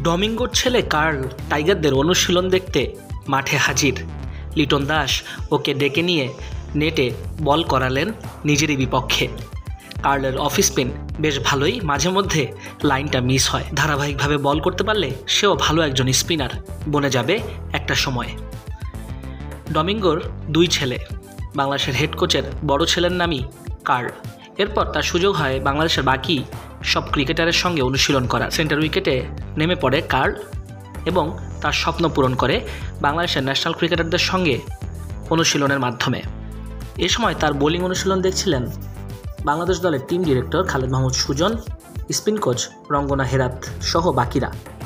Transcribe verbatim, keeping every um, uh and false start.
ডমিঙ্গোর ছেলে কার্ল টাইগারদের অনুশীলন দেখতে মাঠে হাজির। লিটন দাস ওকে ডেকে নিয়ে নেটে বল করালেন নিজেরই বিপক্ষে। কার্লের অফ স্পিন বেশ ভালোই, মাঝে মধ্যে লাইনটা মিস হয়। ধারাবাহিকভাবে বল করতে পারলে সেও ভালো একজন স্পিনার বনে যাবে একটা সময়। ডমিঙ্গোর দুই ছেলে, বাংলাদেশের হেড কোচের বড় ছেলের নামই কার্ল। এরপর তার সুযোগ হয় বাংলাদেশের বাকি সব ক্রিকেটারের সঙ্গে অনুশীলন করার। সেন্টার উইকেটে নেমে পড়ে কার্ল এবং তার স্বপ্ন পূরণ করে বাংলাদেশের ন্যাশনাল ক্রিকেটারদের সঙ্গে অনুশীলনের মাধ্যমে। এ সময় তার বোলিং অনুশীলন দেখছিলেন বাংলাদেশ দলের team director Khaled Mahmud Sujon, spin coach Rangana Herath সহ বাকিরা।